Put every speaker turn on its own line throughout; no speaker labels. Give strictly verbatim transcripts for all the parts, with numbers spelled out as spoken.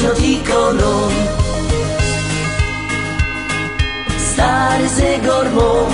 głośno tikoną. Stary zegar mam,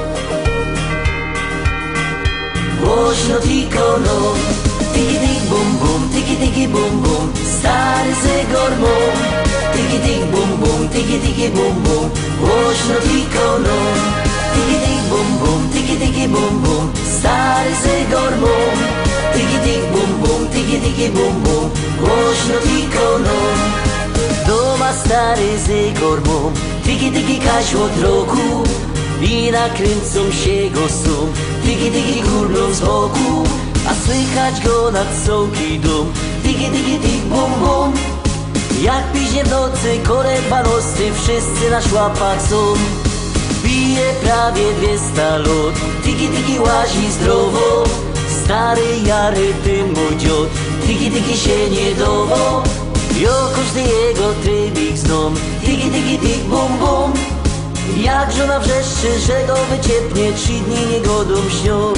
głośno tikoną. Tiki tik bum bum, tiki tiki bum bum. Stary zegar mam, tiki tik bum bum, tiki tiki bum bum. Głośno tikoną. Tiki tik bum bum, tiki tiki bum bum. Stary zegar mam, tiki tik bum bum, tiki tiki bum bum. Głośno tikoną. Doma stary zegar mam, tiki tiki kaś od roku. I nakręcą się go sum, tiki tiki górną z boku. A słychać go nad sołki dum, tiki tiki tik bum bum. Jak piźnie w nocy korek banosty, wszyscy na szłapach są. Bije prawie dwieście lat, tiki tiki łazi zdrowo. Stary jary tym mój dziot, tiki tiki się nie dowo. Jo każdy jego trybik znom, tiki tiki tik bum bum. Jak żona wrzeszczy, że go wyciepnie, trzy dni niegodą śnią.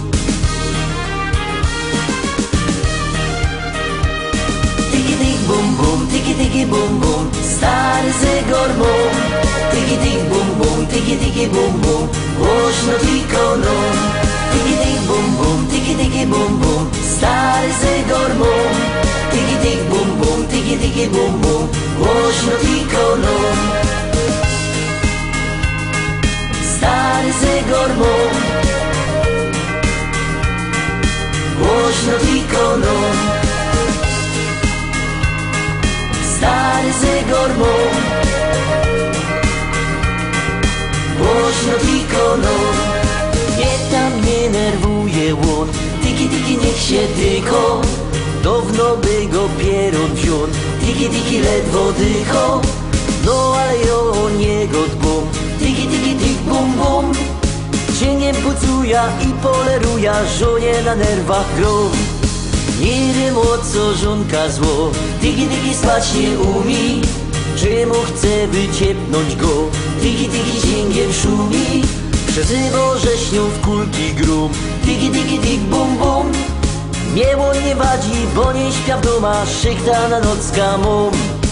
Tiki tik bum bum, tiki tiki bum bum. Stary zegar mam, tiki tik bum bum, tiki tiki bum bum. Głośno tikoną. Tiki tik bum bum, tiki tiki bum bum. Stary zegar mam, tiki tik bum bum, tiki tiki bum bum. Głośno tikoną. Stary zegar mam, głośno tikoną. Stary zegar mam, głośno tikoną. Nie tam nie nerwuje łon, tiki tiki niech się tyko. Dawno by go pieron wziął, tiki tiki ledwo dycho. No ale jo o niego dbom, tiki tiki tik bum bum. Cieniem pucuja i poleruja, żonie na nerwach grom. Nie wiem o co żonka zło, tiki tiki spać nie umi. Czemu chce wyciepnąć go, tiki tiki dźwiękiem szumi. Przezywa rzeźnią w kulki grum, tiki tiki tik bum bum. Mnie on nie wadzi, bo nie śpia w doma, szychta na nocka mum.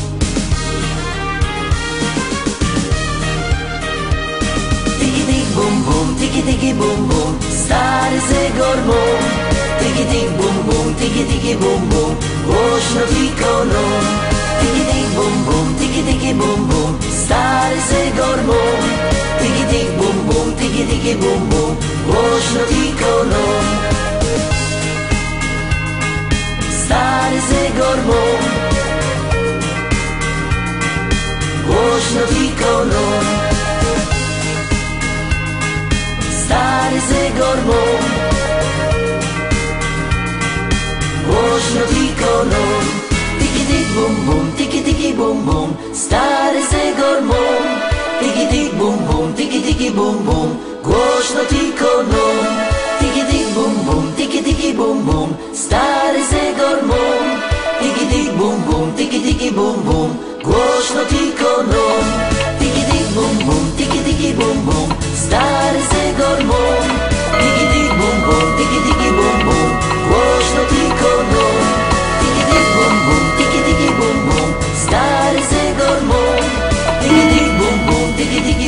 Tiki tik bum bum, tiki tiki bum bum. Stary zegar mam, tiki tik bum bum, tiki tiki bum bum. Głośno tikoną. Tiki tik bum bum, tiki tiki bum bum. Stary zegar mam, tiki tik bum bum, tiki tiki bum bum. Głośno tikoną. Stary zegar mam, głośno tikoną. Stary zegar mam, głośno tikoną. Tiki tik bum bum, tiki tiki bum bum. Stary zegar mam, tiki tik bum bum, tiki tiki bum bum. Głośno tikoną. Tiki tik bum bum, tiki tiki bum bum. Stary zegar mam, tiki tik bum bum, tiki tiki bum bum. Głośno tikoną. Tiki tik bum bum, tiki tiki bum bum. Stary zegar mam, tiki tik bum bum, tiki tiki bum bum. Głośno tikoną. Tiki tik bum bum, tiki tiki bum bum. Stary zegar mam, tiki tik bum bum, tiki tiki